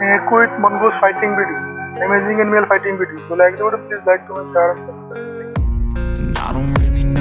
quit Mongoose fighting video. Amazing and male fighting video. So like the video, please like, comment, share, and subscribe. And I don't really